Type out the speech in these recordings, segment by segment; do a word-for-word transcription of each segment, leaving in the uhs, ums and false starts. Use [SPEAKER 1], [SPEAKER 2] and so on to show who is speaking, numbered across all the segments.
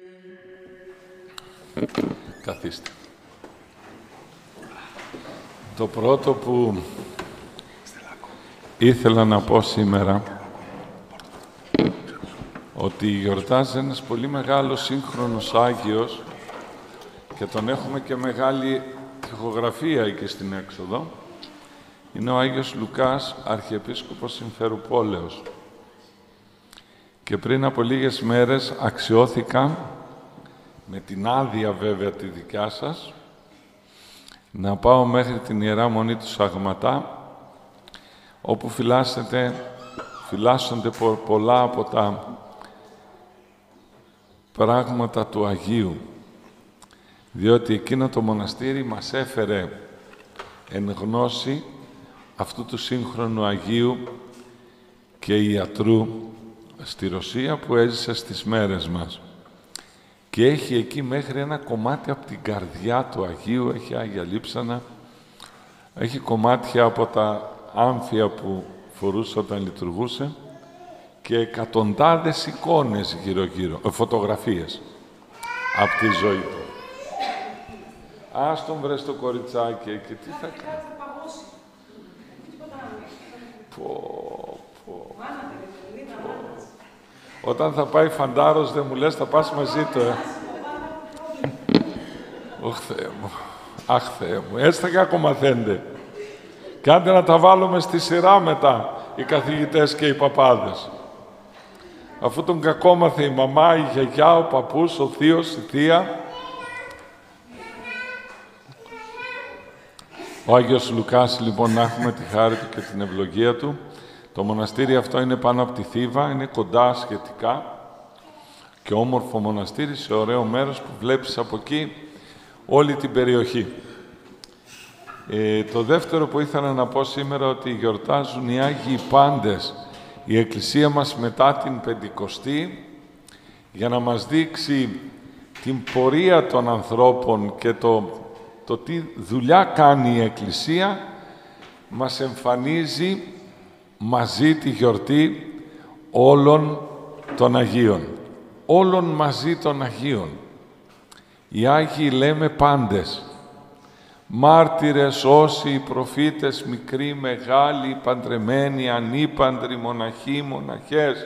[SPEAKER 1] Καθίστε. Το πρώτο που ήθελα να πω σήμερα, ότι γιορτάζει ένας πολύ μεγάλος σύγχρονος Άγιος και τον έχουμε και μεγάλη τοιχογραφία εκεί στην έξοδο, είναι ο Άγιος Λουκάς, Αρχιεπίσκοπος Συμφερουπόλεως. Και πριν από λίγες μέρες αξιώθηκα, με την άδεια βέβαια τη δικιά σας, να πάω μέχρι την Ιερά Μονή του Σαγματά, όπου φυλάσσεται, φυλάσσονται πολλά από τα πράγματα του Αγίου. Διότι εκείνο το μοναστήρι μας έφερε εν γνώση αυτού του σύγχρονου Αγίου και ιατρού στη Ρωσία που έζησε στις μέρες μας. Και έχει εκεί μέχρι ένα κομμάτι από την καρδιά του Αγίου, έχει Άγια Λείψανα, έχει κομμάτια από τα άμφια που φορούσε όταν λειτουργούσε και εκατοντάδες εικόνες γύρω-γύρω, ε, φωτογραφίες από τη ζωή του. Ας τον βρες το κοριτσάκι και τι θα κάνει. Πω, πω. Όταν θα πάει φαντάρος, δεν μου λες, θα πας μαζί του, ε. Ωχ, Θεέ μου. Αχ, Θεέ μου. Έτσι θα κακομαθαίνετε. Και άντε να τα βάλουμε στη σειρά μετά, οι καθηγητές και οι παπάδες. Αφού τον κακόμαθε η μαμά, η γιαγιά, ο παππούς, ο θείος, η θεία. Ο Άγιος Λουκάς, λοιπόν, να έχουμε τη χάρη του και την ευλογία του. Το μοναστήρι αυτό είναι πάνω από τη Θήβα, είναι κοντά σχετικά και όμορφο μοναστήρι σε ωραίο μέρος που βλέπεις από εκεί όλη την περιοχή. Ε, το δεύτερο που ήθελα να πω σήμερα ότι γιορτάζουν οι Άγιοι Πάντες, η Εκκλησία μας μετά την Πεντηκοστή, για να μας δείξει την πορεία των ανθρώπων και το, το τι δουλειά κάνει η Εκκλησία, μας εμφανίζει μαζί τη γιορτή όλων των Αγίων. Όλων μαζί των Αγίων. Οι Άγιοι λέμε πάντες. Μάρτυρες, όσοι, προφήτες, μικροί, μεγάλοι, παντρεμένοι, ανήπαντροι, μοναχοί, μοναχές.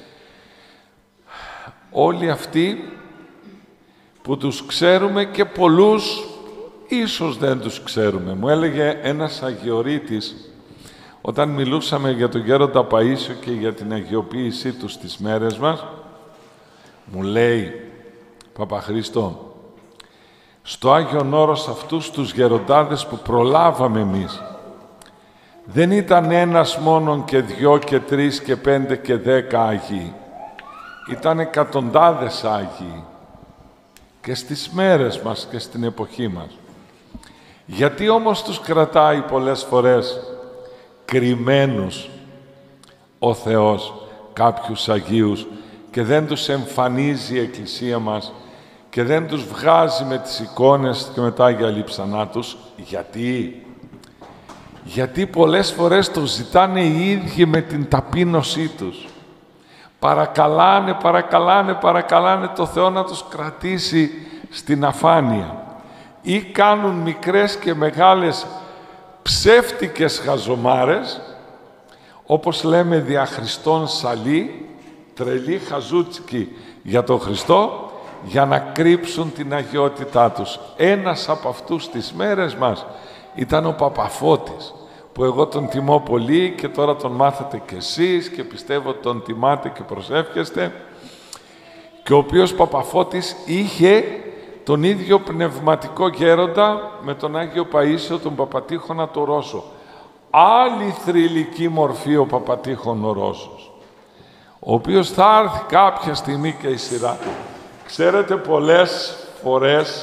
[SPEAKER 1] Όλοι αυτοί που τους ξέρουμε και πολλούς ίσως δεν τους ξέρουμε. Μου έλεγε ένας αγιορείτης, όταν μιλούσαμε για τον Γέροντα Παΐσιο και για την αγιοποίησή του στις μέρες μας, μου λέει, Παπαχρήστο, στο Άγιον Όρος αυτούς τους γεροντάδες που προλάβαμε εμείς, δεν ήταν ένας μόνον και δυο και τρεις και πέντε και δέκα Άγιοι. Ήταν εκατοντάδες Άγιοι και στις μέρες μας και στην εποχή μας. Γιατί όμως τους κρατάει πολλές φορές κρυμμένους ο Θεός κάποιους Αγίους και δεν τους εμφανίζει η Εκκλησία μας και δεν τους βγάζει με τις εικόνες και με τα Άγια Λείψανά τους. Γιατί? Γιατί πολλές φορές το ζητάνε οι ίδιοι με την ταπείνωσή τους. Παρακαλάνε, παρακαλάνε, παρακαλάνε το Θεό να τους κρατήσει στην αφάνεια. Ή κάνουν μικρές και μεγάλες ψεύτικες χαζομάρες, όπως λέμε δια Χριστόν σαλή, τρελή χαζούτσικη για τον Χριστό, για να κρύψουν την αγιότητά τους. Ένας από αυτούς τις μέρες μας ήταν ο Παπαφώτης, που εγώ τον τιμώ πολύ και τώρα τον μάθατε κι εσείς και πιστεύω τον τιμάτε και προσεύχεστε, και ο οποίος Παπαφώτης είχε τον ίδιο πνευματικό γέροντα με τον Άγιο Παΐσιο, τον Παπατήχωνα το Ρώσο. Άλλη θρυλική μορφή ο Παπατήχων ο Ρώσος, ο οποίος θα έρθει κάποια στιγμή και η σειρά του. Ξέρετε, πολλές φορές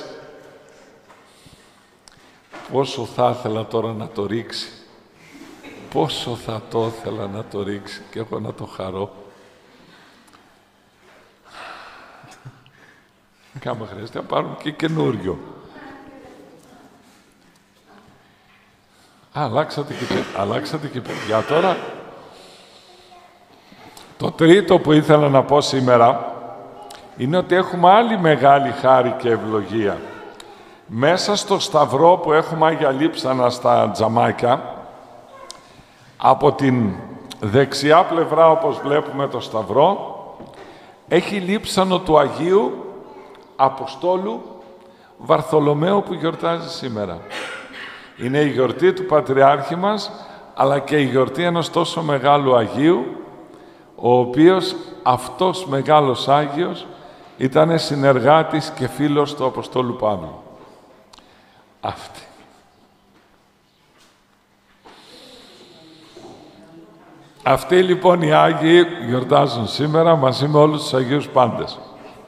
[SPEAKER 1] πόσο θα ήθελα τώρα να το ρίξει. Πόσο θα το ήθελα να το ρίξει και εγώ να το χαρώ. Κάμα χρειάζεται να πάρουμε και καινούριο. Α, αλλάξατε και, αλλάξατε και παιδιά τώρα. Το τρίτο που ήθελα να πω σήμερα είναι ότι έχουμε άλλη μεγάλη χάρη και ευλογία. Μέσα στο σταυρό που έχουμε Άγια Λείψανα στα τζαμάκια, από την δεξιά πλευρά, όπως βλέπουμε το σταυρό, έχει λείψανο του Αγίου Αποστόλου Βαρθολομαίου που γιορτάζει σήμερα. Είναι η γιορτή του Πατριάρχη μας, αλλά και η γιορτή ενός τόσο μεγάλου Αγίου, ο οποίος αυτός μεγάλος Άγιος ήταν συνεργάτης και φίλος του Αποστόλου Παύλου. Αυτή. Αυτοί λοιπόν οι Άγιοι γιορτάζουν σήμερα μαζί με όλους τους Αγίους Πάντες.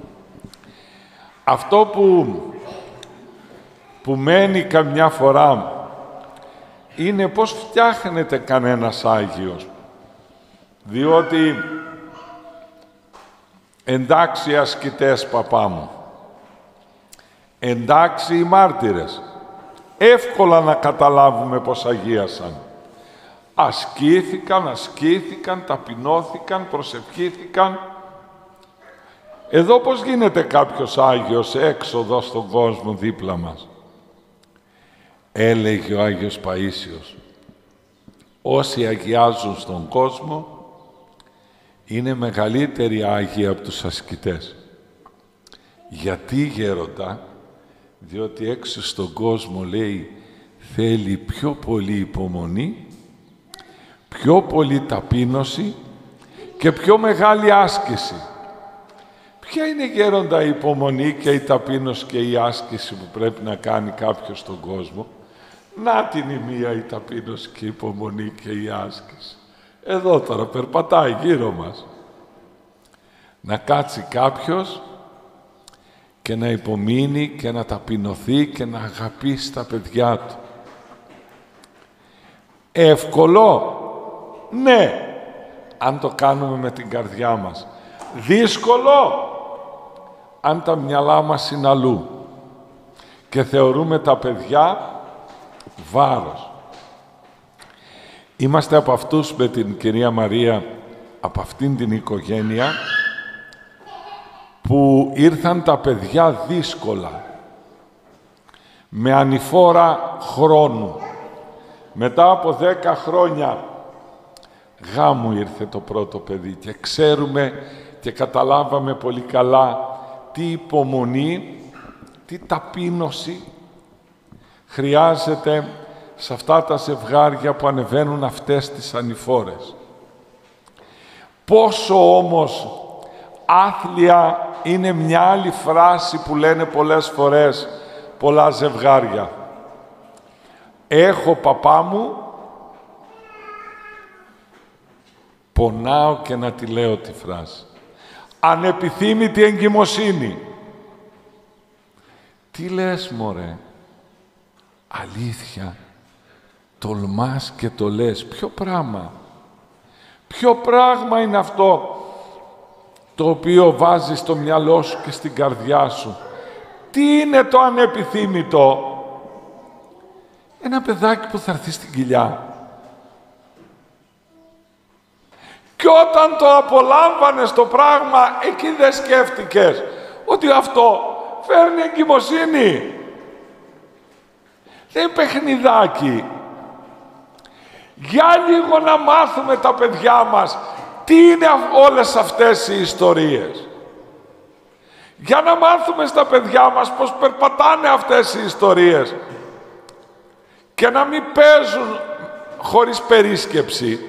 [SPEAKER 1] Αυτό που, που μένει καμιά φορά είναι πώς φτιάχνεται κανένας Άγιος. Διότι, εντάξει οι ασκητές, παπά μου, εντάξει οι μάρτυρες, εύκολα να καταλάβουμε πως αγίασαν. Ασκήθηκαν, ασκήθηκαν, ταπεινώθηκαν, προσευχήθηκαν. Εδώ πώς γίνεται κάποιος Άγιος έξοδο στον κόσμο δίπλα μας. Έλεγε ο Άγιος Παΐσιος, όσοι αγιάζουν στον κόσμο είναι μεγαλύτεροι Άγιοι από τους ασκητές. Γιατί, γέροντα? Διότι έξω στον κόσμο, λέει, θέλει πιο πολύ υπομονή, πιο πολύ ταπείνωση και πιο μεγάλη άσκηση. Ποια είναι, γέροντα, η υπομονή και η ταπείνωση και η άσκηση που πρέπει να κάνει κάποιος στον κόσμο? Να την η μία η ταπείνωση και η υπομονή και η άσκηση. Εδώ τώρα περπατάει γύρω μας. Να κάτσει κάποιος και να υπομείνει και να ταπεινωθεί και να αγαπήσει τα παιδιά του. Εύκολο? Ναι, αν το κάνουμε με την καρδιά μας. Δύσκολο? Αν τα μυαλά μας είναι αλλού και θεωρούμε τα παιδιά βάρος. Είμαστε από αυτούς με την κυρία Μαρία, από αυτήν την οικογένεια, που ήρθαν τα παιδιά δύσκολα, με ανηφόρα χρόνου. Μετά από δέκα χρόνια γάμου ήρθε το πρώτο παιδί και ξέρουμε και καταλάβαμε πολύ καλά τι υπομονή, τι ταπείνωση χρειάζεται σε αυτά τα ζευγάρια που ανεβαίνουν αυτές τις ανηφόρες. Πόσο όμως άθλια είναι μια άλλη φράση που λένε πολλές φορές πολλά ζευγάρια. Έχω, παπά μου, πονάω και να τη λέω τη φράση. Ανεπιθύμητη εγκυμοσύνη. Τι λες, μωρέ? Αλήθεια. Τολμάς και το λες. Ποιο πράγμα? Ποιο πράγμα είναι αυτό το οποίο βάζεις στο μυαλό σου και στην καρδιά σου? Τι είναι το ανεπιθύμητο? Ένα παιδάκι που θα έρθει στην κοιλιά. Και όταν το απολάμβανες το πράγμα, εκεί δεν σκέφτηκες ότι αυτό φέρνει εγκυμοσύνη. Δεν είναι παιχνιδάκι. Για λίγο να μάθουμε τα παιδιά μας τι είναι όλες αυτές οι ιστορίες. Για να μάθουμε στα παιδιά μας πώς περπατάνε αυτές οι ιστορίες και να μην παίζουν χωρίς περίσκεψη.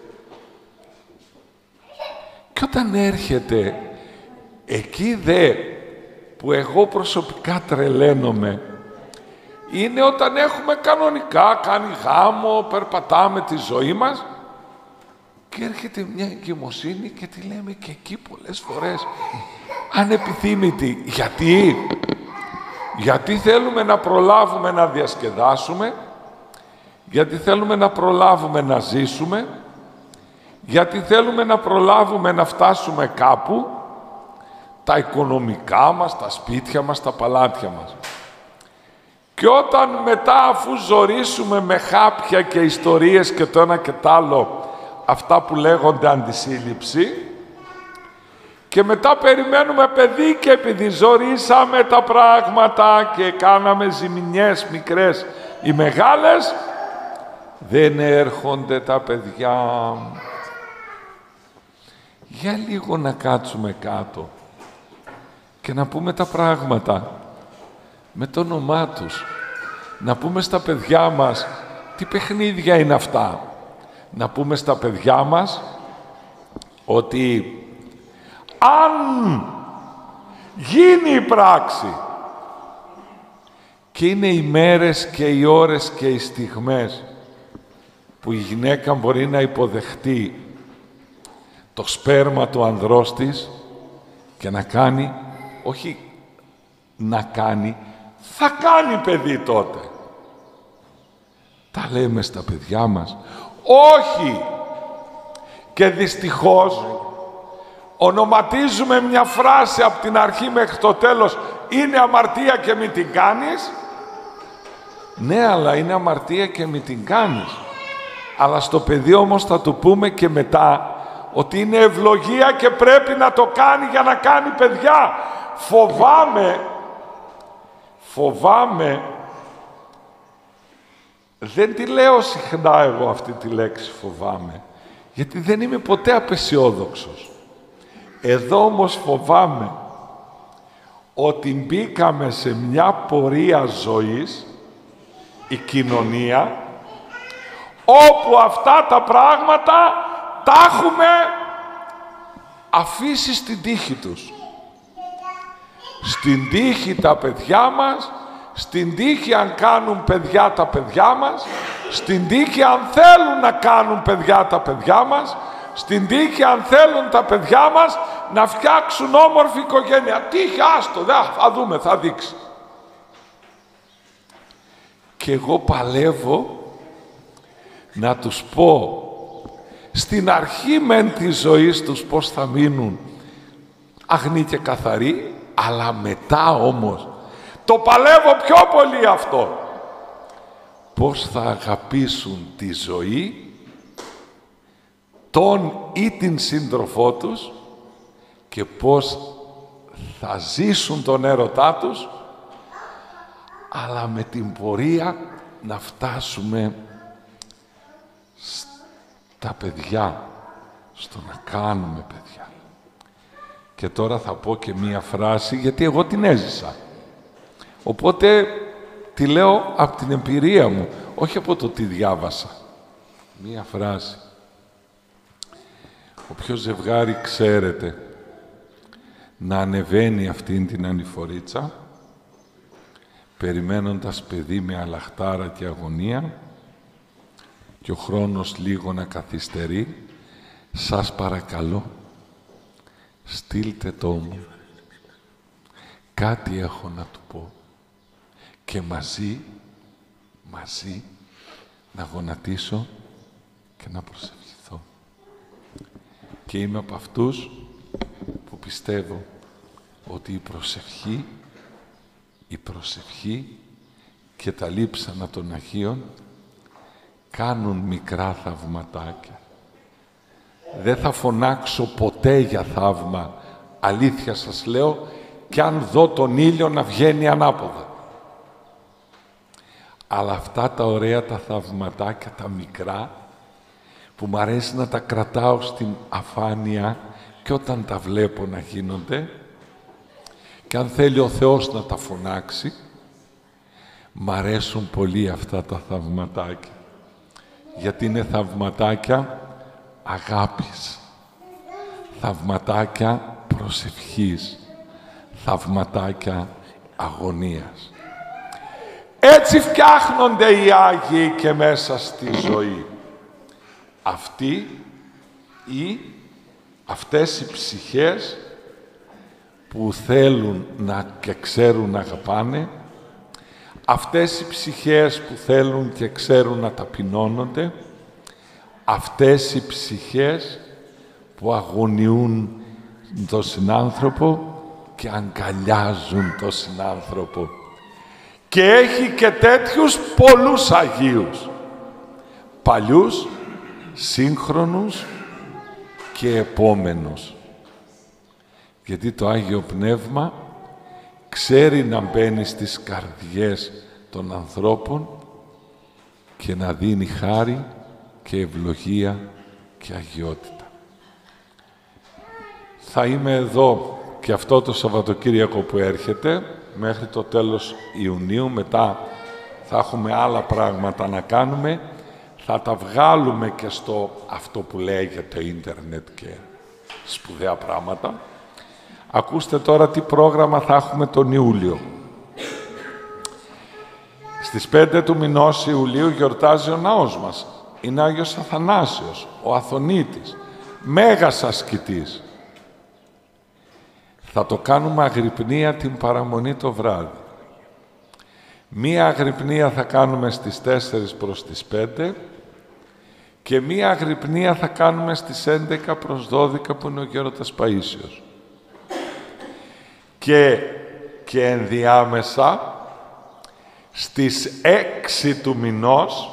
[SPEAKER 1] Και όταν έρχεται εκεί δε που εγώ προσωπικά τρελαίνομαι, είναι όταν έχουμε κανονικά κάνει γάμο, περπατάμε τη ζωή μας και έρχεται μια εγκυμοσύνη και τη λέμε και εκεί πολλές φορές ανεπιθύμητη. Γιατί? Γιατί θέλουμε να προλάβουμε να διασκεδάσουμε, γιατί θέλουμε να προλάβουμε να ζήσουμε, γιατί θέλουμε να προλάβουμε να φτάσουμε κάπου, τα οικονομικά μας, τα σπίτια μας, τα παλάτια μας. Και όταν μετά, αφού ζορίσουμε με χάπια και ιστορίες και το ένα και το άλλο, αυτά που λέγονται αντισύλληψη, Και μετά περιμένουμε παιδί και επειδή ζορίσαμε τα πράγματα και κάναμε ζημινιές μικρές ή μεγάλες, δεν έρχονται τα παιδιά. Για λίγο να κάτσουμε κάτω και να πούμε τα πράγματα με το όνομά τους. Να πούμε στα παιδιά μας τι παιχνίδια είναι αυτά. Να πούμε στα παιδιά μας ότι αν γίνει η πράξη και είναι οι μέρες και οι ώρες και οι στιγμές που η γυναίκα μπορεί να υποδεχτεί το σπέρμα του ανδρός της και να κάνει, όχι να κάνει, θα κάνει παιδί τότε. Τα λέμε στα παιδιά μας. Όχι! Και δυστυχώς ονοματίζουμε μια φράση από την αρχή μέχρι το τέλος, είναι αμαρτία και μη την κάνεις. Ναι, αλλά είναι αμαρτία και μη την κάνεις. Αλλά στο παιδί όμως θα του πούμε και μετά ότι είναι ευλογία και πρέπει να το κάνει για να κάνει παιδιά. Φοβάμαι, φοβάμαι, δεν τη λέω συχνά εγώ αυτή τη λέξη φοβάμαι, γιατί δεν είμαι ποτέ απεσιόδοξος. Εδώ όμως φοβάμαι ότι μπήκαμε σε μια πορεία ζωής, η κοινωνία, όπου αυτά τα πράγματα τα έχουμε αφήσει στην τύχη τους. Στην τύχη τα παιδιά μας, στην τύχη αν κάνουν παιδιά τα παιδιά μας, στην τύχη αν θέλουν να κάνουν παιδιά τα παιδιά μας, στην τύχη αν θέλουν τα παιδιά μας να φτιάξουν όμορφη οικογένεια. Τύχη, άστο, δε, θα δούμε, θα δείξει. Και εγώ παλεύω να τους πω στην αρχή μεν της ζωής τους πώς θα μείνουν αγνοί και καθαροί, αλλά μετά όμως το παλεύω πιο πολύ αυτό. Πώς θα αγαπήσουν τη ζωή, τον ή την σύντροφό τους και πώς θα ζήσουν τον έρωτά τους, αλλά με την πορεία να φτάσουμε στα παιδιά, στο να κάνουμε παιδιά. Και τώρα θα πω και μία φράση, γιατί εγώ την έζησα. Οπότε τη λέω από την εμπειρία μου, όχι από το τι διάβασα. Μία φράση. Όποιο ζευγάρι ξέρετε να ανεβαίνει αυτήν την ανηφορίτσα, περιμένοντας παιδί με αλαχτάρα και αγωνία και ο χρόνος λίγο να καθυστερεί, σας παρακαλώ, στείλτε το μου. Κάτι έχω να του πω και μαζί, μαζί να γονατίσω και να προσευχηθώ. Και είμαι από αυτούς που πιστεύω ότι η προσευχή, η προσευχή και τα λείψανα των Αγίων κάνουν μικρά θαυματάκια. Δεν θα φωνάξω ποτέ για θαύμα, αλήθεια σας λέω, κι αν δω τον ήλιο να βγαίνει ανάποδα. Αλλά αυτά τα ωραία τα θαυματάκια, τα μικρά, που μ' αρέσει να τα κρατάω στην αφάνεια και όταν τα βλέπω να γίνονται, και αν θέλει ο Θεός να τα φωνάξει, μ' αρέσουν πολύ αυτά τα θαυματάκια. Γιατί είναι θαυματάκια αγάπης, θαυματάκια προσευχής, θαυματάκια αγωνίας. Έτσι φτιάχνονται οι Άγιοι και μέσα στη ζωή. Αυτοί ή αυτές οι ψυχές που θέλουν να και ξέρουν να αγαπάνε, αυτές οι ψυχές που θέλουν και ξέρουν να ταπεινώνονται, αυτές οι ψυχές που αγωνιούν τον συνάνθρωπο και αγκαλιάζουν τον συνάνθρωπο. Και έχει και τέτοιους πολλούς Αγίους, παλιούς, σύγχρονους και επόμενους. Γιατί το Άγιο Πνεύμα ξέρει να μπαίνει στις καρδιές των ανθρώπων και να δίνει χάρη και ευλογία και αγιότητα. Θα είμαι εδώ και αυτό το Σαββατοκύριακο που έρχεται, μέχρι το τέλος Ιουνίου. Μετά θα έχουμε άλλα πράγματα να κάνουμε. Θα τα βγάλουμε και στο αυτό που λέγεται ίντερνετ και σπουδαία πράγματα. Ακούστε τώρα τι πρόγραμμα θα έχουμε τον Ιούλιο. Στις πέντε του μηνός Ιουλίου γιορτάζει ο ναός μας. Είναι Άγιος Αθανάσιος, ο Αθωνίτης, μέγας ασκητής. Θα το κάνουμε αγρυπνία την παραμονή το βράδυ. Μία αγρυπνία θα κάνουμε στις τέσσερις προς τις πέντε και μία αγρυπνία θα κάνουμε στις έντεκα προς δώδεκα που είναι ο Γέροντας Παΐσιος. Και, και ενδιάμεσα στις έξι του μηνός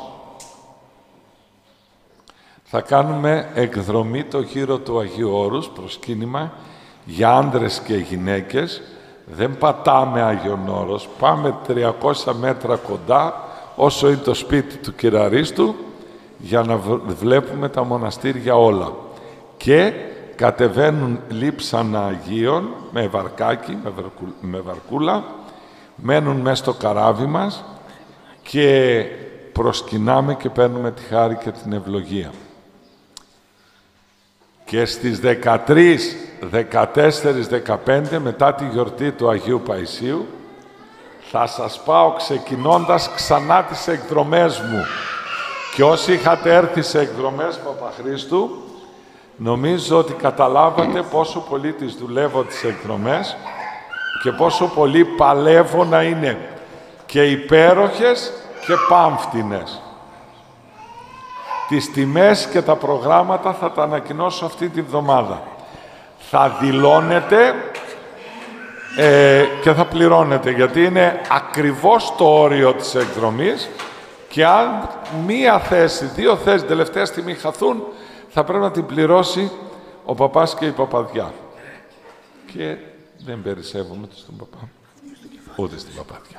[SPEAKER 1] θα κάνουμε εκδρομή το γύρο του Αγίου Όρους, προσκύνημα για άντρες και γυναίκες. Δεν πατάμε Άγιον Όρος, πάμε τριακόσια μέτρα κοντά, όσο είναι το σπίτι του Κυραρίστου, για να βλέπουμε τα μοναστήρια όλα. Και κατεβαίνουν λείψανα Αγίων με βαρκάκι, με, βαρκου, με βαρκούλα, μένουν μέσα στο καράβι μας και προσκυνάμε και παίρνουμε τη χάρη και την ευλογία. Και στις δεκατρείς, δεκατέσσερις, δεκαπέντε, μετά τη γιορτή του Αγίου Παϊσίου, θα σας πάω ξεκινώντας ξανά τις εκδρομές μου. Και όσοι είχατε έρθει σε εκδρομές Παπαχρήστου, νομίζω ότι καταλάβατε πόσο πολύ τις δουλεύω τις εκδρομές και πόσο πολύ παλεύω να είναι και υπέροχες και πάμφτινες. Τις τιμές και τα προγράμματα θα τα ανακοινώσω αυτή τη βδομάδα. Θα δηλώνετε ε, και θα πληρώνετε, γιατί είναι ακριβώς το όριο της εκδρομής και αν μία θέση, δύο θέσεις τελευταία στιγμή χαθούν, θα πρέπει να την πληρώσει ο παπάς και η παπαδιά. Και δεν περισσεύομαι στον παπά, ούτε στην παπαδιά.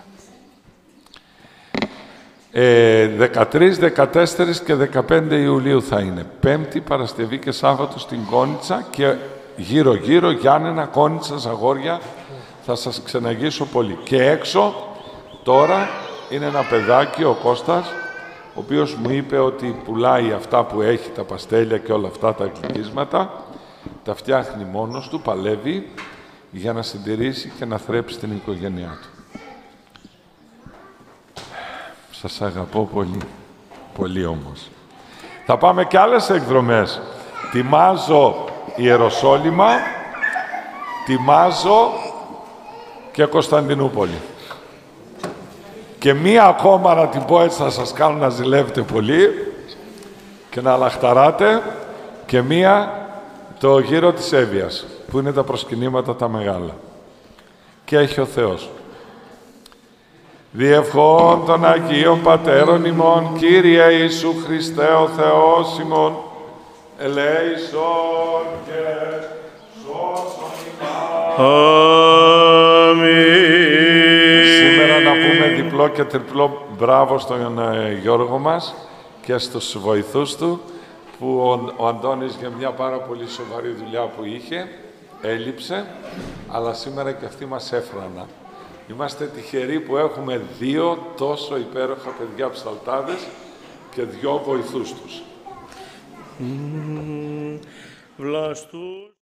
[SPEAKER 1] Ε, δεκατρείς, δεκατέσσερις και δεκαπέντε Ιουλίου θα είναι. Πέμπτη, Παρασκευή και Σάββατο στην Κόνιτσα και γύρω-γύρω, Γιάννενα, Κόνιτσα, Ζαγόρια, θα σας ξεναγήσω πολύ. Και έξω, τώρα, είναι ένα παιδάκι, ο Κώστας, ο οποίος μου είπε ότι πουλάει αυτά που έχει, τα παστέλια και όλα αυτά τα γλυκίσματα, τα φτιάχνει μόνος του, παλεύει, για να συντηρήσει και να θρέψει την οικογένειά του. Σας αγαπώ πολύ. Πολύ όμως. Θα πάμε και άλλες εκδρομές. Τιμάζω Ιεροσόλυμα, τιμάζω και Κωνσταντινούπολη. Και μία ακόμα να την πω έτσι, θα σας κάνω να ζηλεύετε πολύ και να λαχταράτε, και μία το γύρο της Εύβοιας, που είναι τα προσκυνήματα τα μεγάλα. Και έχει ο Θεός. Διευχών των Αγίων Πατέρων ημών, Κύριε Ιησού Χριστέ ο Θεός ημών, ελέησον και σώσον ημάς. Αμήν. Σήμερα να πούμε διπλό και τριπλό μπράβο στον ε, Γιώργο μας και στους βοηθούς του, που ο, ο Αντώνης για μια πάρα πολύ σοβαρή δουλειά που είχε, έλειψε, αλλά σήμερα και αυτοί μας έφρανα. Είμαστε τυχεροί που έχουμε δύο τόσο υπέροχα παιδιά ψαλτάδες και δυο βοηθούς τους. Mm, βλαστούς.